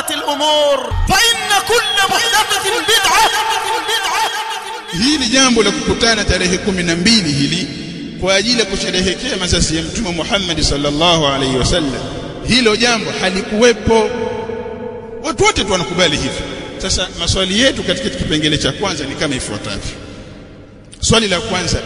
محدثات الأمور فإن كل محدثة بدعة. Hili jambo la kukutana tarehe 12 hili kwa ajili ya kusherehekea mazazi ya Mtume Muhammad sallallahu alaihi wasallam, hilo jambo halikuwepo. Watu wote tu wanakubali hivi. Sasa maswali yetu katika kipengele cha kwanza ni kama ifuatavyo. Swali la kwanza,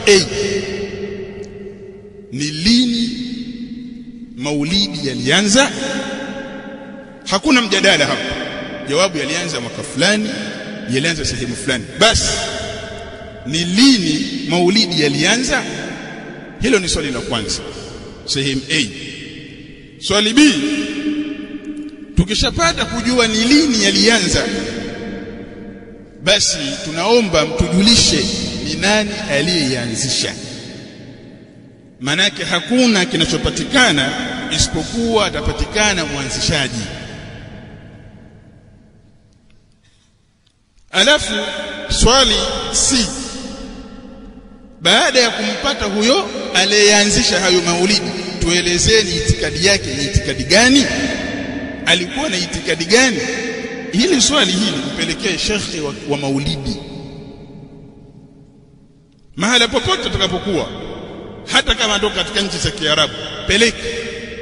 ni lini maulidi yalianza? Hakuna mjadala hapo. Jawabu, yalianza mwaka fulani, yalianza sehemu fulani. Basi ni lini maulidi yalianza? Hilo ni swali la kwanza, sehemu A. Swali B, tukishapata kujua ni lini yalianza, basi tunaomba mtujulishe ni nani aliyeanzisha. Manake hakuna kinachopatikana isipokuwa atapatikana mwanzishaji. Alafu swali C, baada ya kumpata huyo aliyeanzisha hayo maulidi, tuelezeni itikadi yake ni itikadi gani? Alikuwa na itikadi gani? Hili swali hili mpelekee shekhi wa maulidi. Mahala popote tutakapokuwa, hata kama ndo katika nchi za Kiarabu, peleke.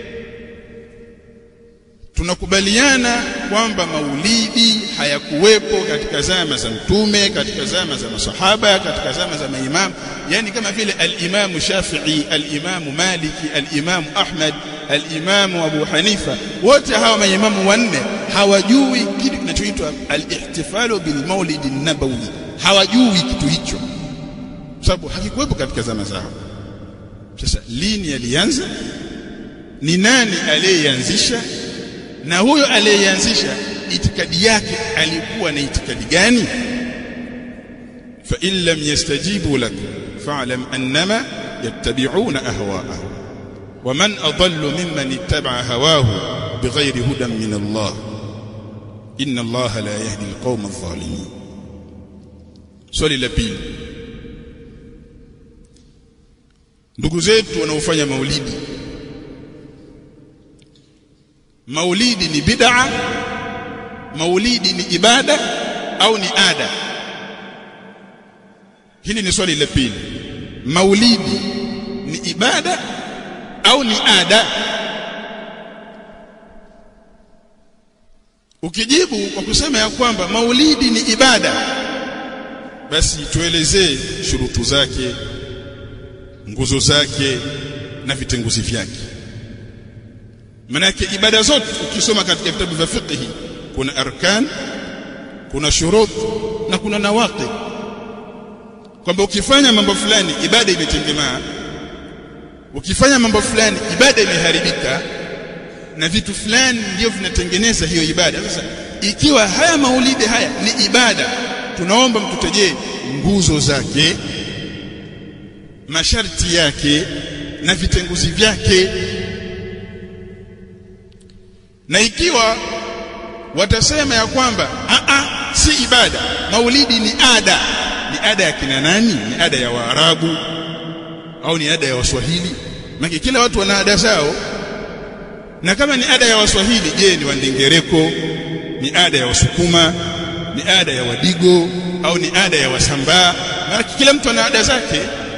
Tunakubaliana kwamba maulidi hayakuwepo katika zama za Mtume, katika zama za masahaba, katika zama za maimamu. Yani kama vile al-Imam Shafi'i, al-Imam Maliki, al-Imam Ahmad, al-Imam Abu Hanifa, wote hawa maimamu wanne hawajui kitu kinachoitwa al-ihtifalu bil maulid an-nabawi. Hawajui kitu hicho, sababu hakikuwepo katika zama zao. Sasa lini alianza? Ni nani aliyeanzisha? Na huyo aliyeanzisha itikadi yake alikuwa na itikadi gani? Fa in lam yastajibu lak fa'lam annama yattabi'una ahwa'ahum wa man adallu mimman ittaba'a hawahu bighayri hudan min Allah inna Allah la yahdi alqawma adh-dhalimin. Swali la pili, ndugu zetu wanaofanya maulidi, maulidi ni bid'a, maulidi ni ibada au ni ada? Hili ni swali la pili. Maulidi ni ibada au ni ada? Ukijibu kwa kusema ya kwamba maulidi ni ibada, basi tuelezee shurutu zake, nguzo zake na vitenguzi vyake. Manake ibada zote ukisoma katika vitabu vya fiqh, kuna arkan, kuna shurut na kuna nawaqid. Kwamba ukifanya mambo fulani ibada imetengemaa, ukifanya mambo fulani ibada imeharibika, na vitu fulani ndio vinatengeneza hiyo ibada. Sasa ikiwa haya maulidi haya ni ibada, tunaomba mtutajie nguzo zake, masharti yake na vitenguzi vyake. Na ikiwa watasema ya kwamba si ibada, maulidi ni ada, ni ada ya kina nani? Ni ada ya Waarabu au ni ada ya Waswahili? Maana kila watu wana ada zao. Na kama ni ada ya Waswahili, je, ni Wandengereko, ni ada ya Wasukuma, ni ada ya Wadigo au ni ada ya Wasambaa? Maana kila mtu ana ada zake.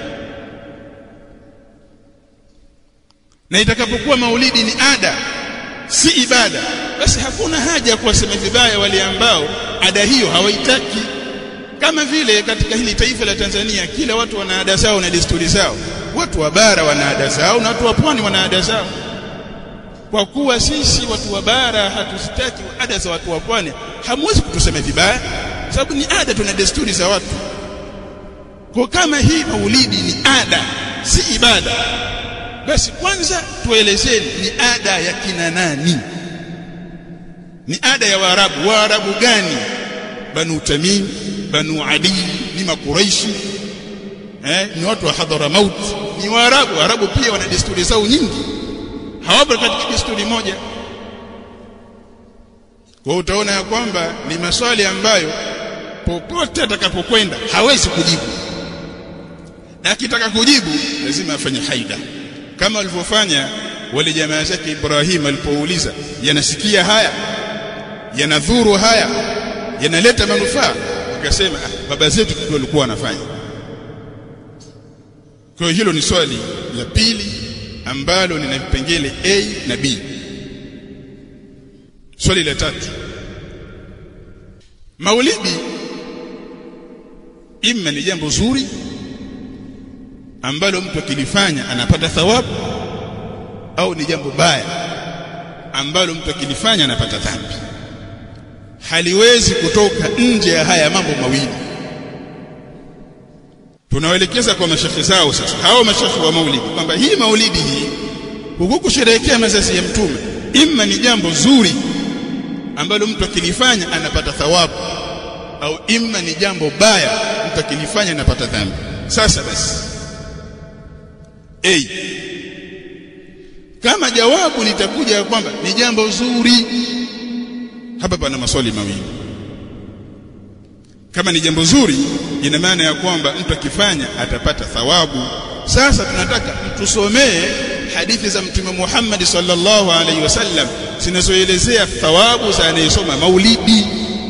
Na itakapokuwa maulidi ni ada, si ibada, basi hakuna haja ya kuwasema vibaya wale ambao ada hiyo hawaitaki. Kama vile katika hili taifa la Tanzania, kila watu wana ada zao na desturi zao. Watu wa bara wana ada zao na watu wa pwani wana ada zao. Kwa kuwa sisi watu wa bara hatusitaki ada za watu wa pwani, hamwezi kutusema vibaya, sababu ni ada, tuna desturi za watu. Kwa kama hii maulidi ni ada, si ibada, basi kwanza tuelezeni ni ada ya kina nani? Ni ada ya Waarabu. Waarabu gani? Banu Tamim, Banu Adi, ni Makuraishi, ni watu wa Hadramaut, ni Waarabu. Waarabu pia wana desturi zao nyingi, hawapo katika desturi moja. Kwa utaona ya kwamba ni maswali ambayo popote atakapokwenda hawezi kujibu, na akitaka kujibu lazima afanye haida, kama walivyofanya wale jamaa zake Ibrahim alipouliza yanasikia haya. yanadhuru haya, yanaleta manufaa, ukasema baba zetu ndio walikuwa wanafanya. Kwa hiyo hilo ni swali la pili ambalo lina vipengele A na B. Swali la tatu, maulidi imma ni jambo zuri ambalo mtu akilifanya anapata thawabu, au ni jambo baya ambalo mtu akilifanya anapata dhambi. Haliwezi kutoka nje ya haya mambo mawili. Tunawaelekeza kwa mashekhi zao sasa, hao mashekhi wa maulidi, kwamba hii maulidi hii huku kusherehekea mazazi ya mtume, imma ni jambo zuri ambalo mtu akilifanya anapata thawabu, au imma ni jambo baya mtu akilifanya anapata dhambi. Sasa basi, kama jawabu litakuja kwamba ni jambo zuri, hapa pana maswali mawili. Kama ni jambo zuri, ina maana ya kwamba mtu akifanya atapata thawabu. Sasa tunataka mtusomee hadithi za Mtume Muhammad sallallahu alaihi wasallam zinazoelezea thawabu za anayesoma maulidi.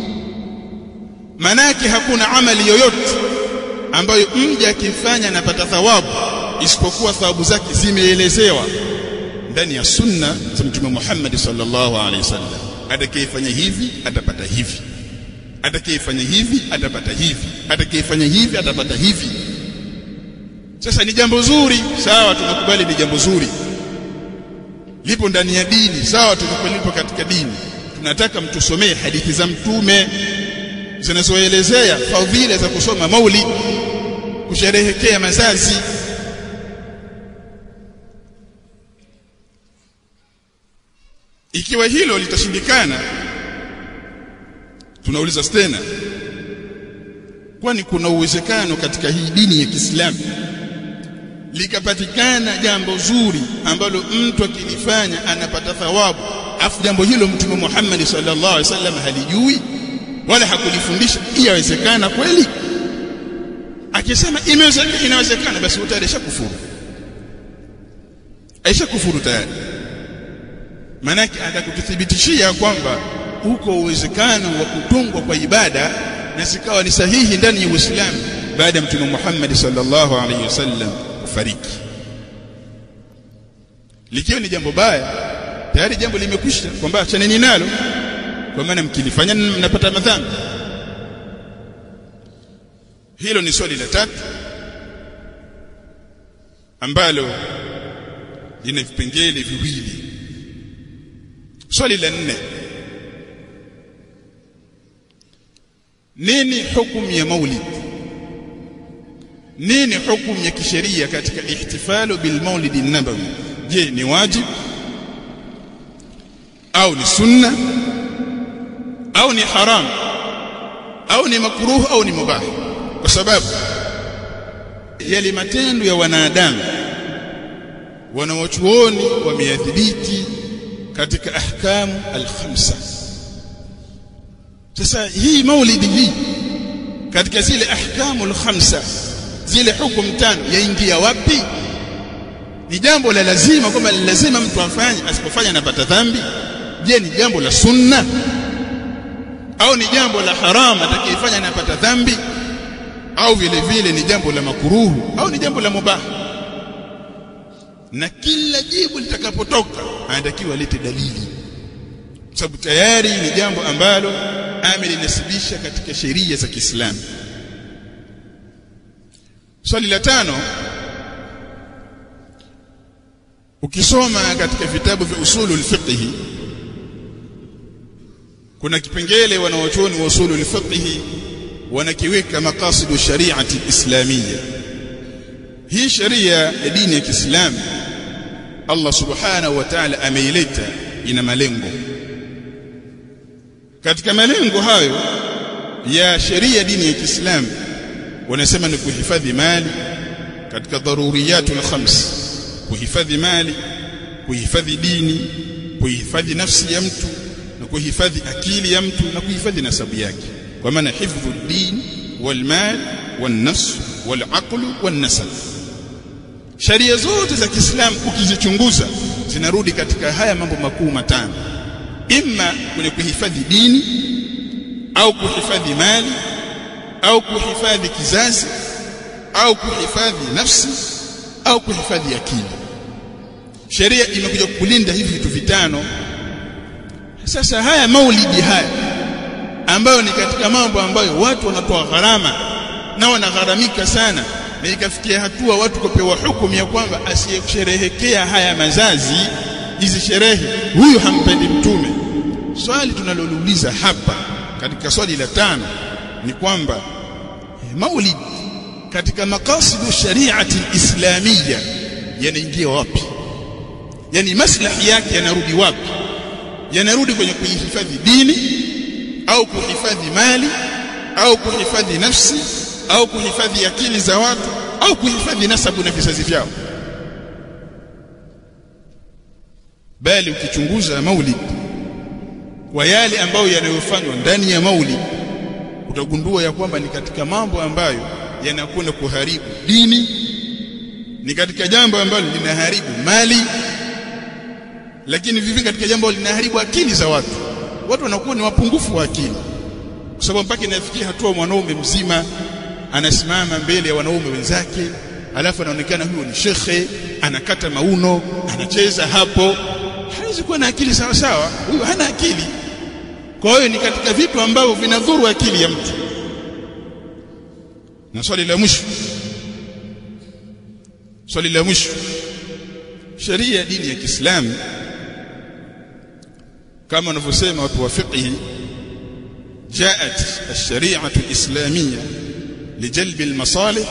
Manake hakuna amali yoyote ambayo mja akifanya anapata thawabu isipokuwa thawabu zake zimeelezewa ndani ya sunna za Mtume Muhammad sallallahu alaihi wasallam. Atakayefanya hivi atapata hivi, atakayefanya hivi atapata hivi, atakayefanya hivi atapata hivi. Sasa ni jambo zuri, sawa, tunakubali ni jambo zuri, lipo ndani ya dini, sawa, tunakubali lipo katika dini. Tunataka mtusomee hadithi za mtume zinazoelezea fadhila za kusoma maulid, kusherehekea mazazi. Ikiwa hilo litashindikana, tunauliza tena, kwani kuna uwezekano katika hii dini ya Kiislamu likapatikana jambo zuri ambalo mtu akilifanya anapata thawabu, afu jambo hilo Mtume Muhammad sallallahu alaihi wasallam halijui wala hakulifundisha? Inawezekana kweli? Akisema inawezekana, basi tayari ashakufuru, aishakufuru tayari. Manake atakututhibitishia kwamba uko uwezekano wa kutungwa kwa ibada na sikawa ni sahihi ndani ya Uislamu baada ya Mtume Muhammad sallallahu alaihi wasallam kufariki. Likiwa ni jambo baya, tayari jambo limekwisha, kwamba achaneni nalo, kwa maana mkilifanya mnapata madhambi. Hilo ni swali la tatu ambalo lina vipengele viwili. Swali la nne, nini hukumu ya maulid? Nini hukumu ya kisheria katika ihtifalu bil maulid an-nabawi? Je, ni wajib au ni sunna au ni haram au ni makruh au ni mubah? Kwa sababu yale matendo ya wanadamu wanawachuoni wameyadhibiti katika ahkamu al-khamsa. Sasa hii maulidi hii katika zile ahkamu al-khamsa, zile hukumu tano, yaingia wapi? Ni jambo la lazima, kama lazima mtu afanye, asipofanya anapata dhambi? Je, ni jambo la sunna au ni jambo la haram, atakayefanya anapata dhambi? Au vile vile ni jambo la makruhu au ni jambo la mubah? Na kila jibu litakapotoka anatakiwa lete dalili, sababu tayari ni jambo ambalo amelinasibisha katika sheria za Kiislamu. Swali la tano, ukisoma katika vitabu vya usulul fiqh, kuna kipengele wanawachuoni wa usulul fiqh wanakiweka maqasidu shari'ati islamiyya. Hii sharia ya dini ya Kiislamu Allah subhanahu wa ta'ala ameileta, ina malengo. Katika malengo hayo ya sharia dini ya Kiislamu wanasema ni kuhifadhi mali katika daruriyatul khams, kuhifadhi mali, kuhifadhi dini, kuhifadhi nafsi ya mtu, na kuhifadhi akili ya mtu, na kuhifadhi nasabu yake. Kwa maana hifdhu din wal mal wan nafs wal aql wan nasab. Sharia zote za Kiislamu ukizichunguza zinarudi katika haya mambo makuu matano. imma kwenye kuhifadhi dini au kuhifadhi mali au kuhifadhi kizazi au kuhifadhi nafsi au kuhifadhi akili. Sheria imekuja kulinda hivi vitu vitano. Sasa haya maulidi haya ambayo ni katika mambo ambayo watu wanatoa gharama na wanagharamika sana, na ikafikia hatua watu kupewa hukumu ya kwamba asiyesherehekea haya mazazi, hizi sherehe, huyu hampendi Mtume. Swali tunalolouliza hapa katika swali la 5 ni kwamba maulid katika makasidu shari'ati islamiyya yanaingia wapi? Yani maslahi yake yanarudi wapi? Yanarudi kwenye kuhifadhi dini au kuhifadhi mali au kuhifadhi nafsi au kuhifadhi akili za watu au kuhifadhi nasabu na vizazi vyao? Bali ukichunguza maulid kwa yale ambayo yanayofanywa ndani ya maulid, utagundua ya kwamba ni katika mambo ambayo yanakwenda kuharibu dini, ni katika jambo ambalo linaharibu mali, lakini vipi katika jambo linaharibu akili za watu. Watu wanakuwa ni wapungufu wa akili, kwa sababu mpaka inafikia hatua mwanaume mzima anasimama mbele ya wanaume wenzake, alafu anaonekana huyo ni shekhe, anakata mauno, anacheza hapo. Hawezi kuwa na akili sawa sawa, huyo hana akili. Kwa hiyo ni katika vitu ambavyo vinadhuru akili ya mtu. Na swali la mwisho, sheria ya dini ya Kiislamu kama wanavyosema watu wa fiqh, jaat ash-shari'atu al-islamiyya lijalb al-masalih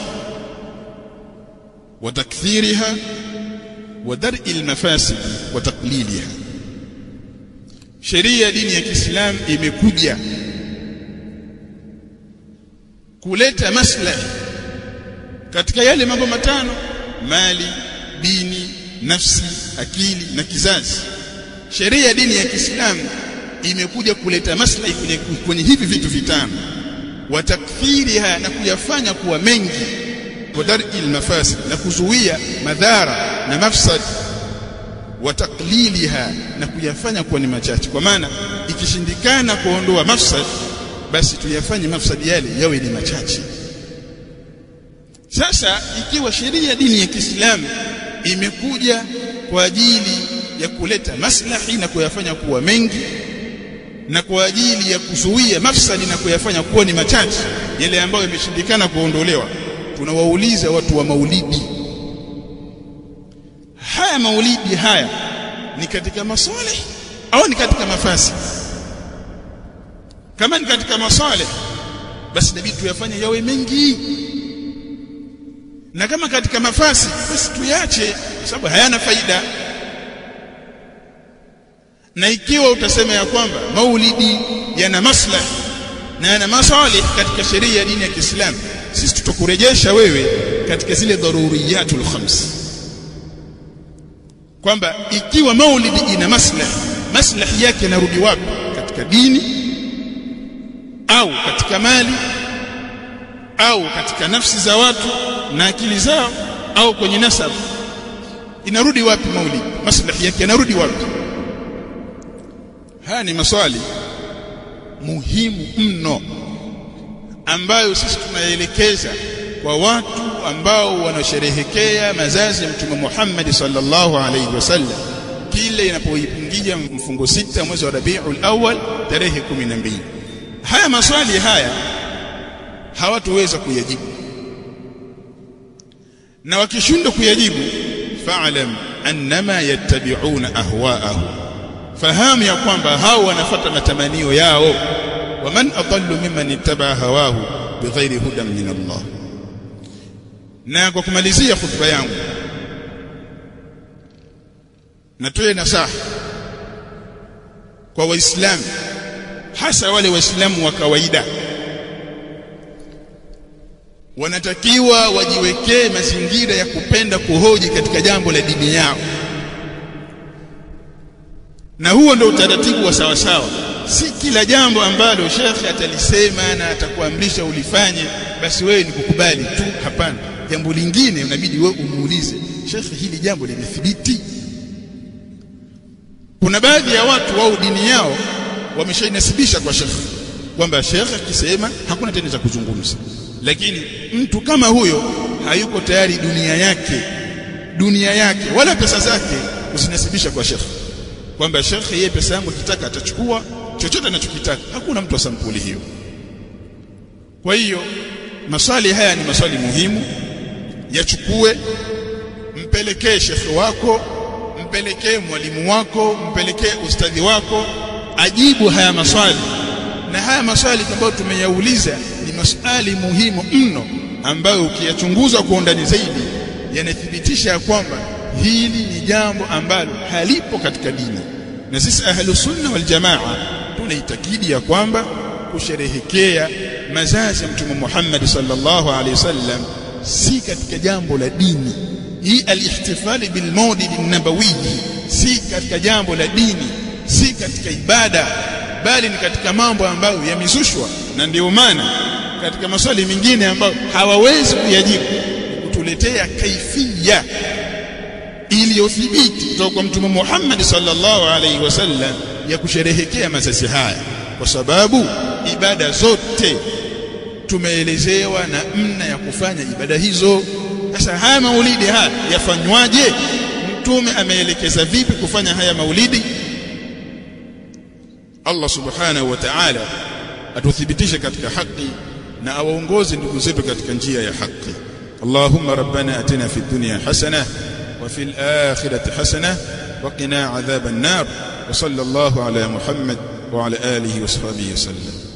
wa takthiriha wa dar'i al-mafasid wa taqliliha. Sheria ya dini ya Kiislamu imekuja kuleta maslahi katika yale mambo matano: mali, dini, nafsi, akili na kizazi. Sheria ya dini ya Kiislamu imekuja kuleta maslahi kwenye hivi vitu vitano, wa takthiriha, na kuyafanya kuwa mengi, wa dar'il mafasid, na kuzuia madhara na mafsad, wa taqliliha, na kuyafanya kuwa ni machache. Kwa maana ikishindikana kuondoa mafsad, basi tuyafanye mafsadi yale yawe ni machache. Sasa ikiwa sheria ya dini ya Kiislamu imekuja kwa ajili ya kuleta maslahi na kuyafanya kuwa mengi, na kwa ajili ya kuzuia mafsadi na kuyafanya kuwa ni machache, yale ambayo yameshindikana kuondolewa, tunawauliza watu wa maulidi, haya maulidi haya ni katika masalih au ni katika mafasi? Kama ni katika masalih, basi inabidi tuyafanye yawe mengi, na kama katika mafasi, basi tuyache, kwa sababu hayana faida. Na ikiwa utasema ya kwamba maulidi yana maslahi na yana masalih katika sheria ya dini ya Kiislamu, sisi tutakurejesha wewe katika zile daruriyatul khams, kwamba ikiwa maulidi ina maslahi yake yanarudi wapi? Katika dini au katika mali au katika nafsi za watu na akili zao au kwenye nasabu? Inarudi wapi maulidi? Maslahi yake yanarudi wapi? Haya ni maswali muhimu mno ambayo sisi tunaelekeza kwa watu ambao wanasherehekea mazazi ya Mtume Muhammad sallallahu alaihi wasallam kile inapoingia mfungo 6 mwezi wa Rabiul Awwal tarehe 12. Haya maswali haya hawatuweza kuyajibu, na wakishindwa kuyajibu, fa'lam annama yattabi'una ahwa'ahum, fahamu ya kwamba hao wanafuata matamanio yao. Wa man adallu mimman ittaba hawahu bighairi hudan min Allah. Na kwa kumalizia khutba yangu, natoe nasaha kwa Waislamu, hasa wale Waislamu wa kawaida. Wanatakiwa wajiwekee mazingira ya kupenda kuhoji katika jambo la dini yao, na huo ndio utaratibu wa sawa sawa. Si kila jambo ambalo shekhi atalisema na atakuamrisha ulifanye basi wewe ni kukubali tu. Hapana, jambo lingine unabidi wewe umuulize, shekhi, hili jambo limethibiti? Kuna baadhi ya watu wao dini yao wameshainasibisha kwa shekhi, kwamba shekhi akisema hakuna tena cha kuzungumza. Lakini mtu kama huyo hayuko tayari dunia yake wala pesa zake usinasibisha kwa shekhi, kwamba shekhi yeye pesa yangu kitaka atachukua chochote anachokitaka. Hakuna mtu wa sampuli hiyo. Kwa hiyo maswali haya ni maswali muhimu, yachukue, mpelekee shekhi wako, mpelekee mwalimu wako, mpelekee ustadhi wako, ajibu haya maswali. Na haya maswali ambayo tumeyauliza ni maswali muhimu mno, ambayo ukiyachunguza kwa undani zaidi yanathibitisha kwamba hili ni jambo ambalo halipo katika dini. Na sisi ahlus sunna wal jamaa tunaitakidi ya kwamba kusherehekea mazazi ya Mtume Muhammad sallallahu alaihi wasallam si katika jambo la dini. Hii al-ihtifali bil maulid an-nabawi si katika jambo la dini, si katika ibada, bali ni katika mambo ambayo yamezushwa. Na ndio maana katika maswali mengine ambayo hawawezi kuyajibu kutuletea kaifia iliyothibiti kutoka kwa Mtume Muhammad sallallahu alaihi wasallam ya kusherehekea mazazi haya, kwa sababu ibada zote tumeelezewa namna ya kufanya ibada hizo. Sasa haya maulidi haya yafanywaje? Mtume ameelekeza vipi kufanya haya maulidi? Allah subhanahu wa ta'ala atuthibitishe katika haki na awaongoze ndugu zetu katika njia ya haki. Allahumma rabbana atina fid dunya hasana wa fil akhirati hasana wa qina adhaban nar. Wa sallallahu ala Muhammad wa ala alihi wa sahbihi wasallam.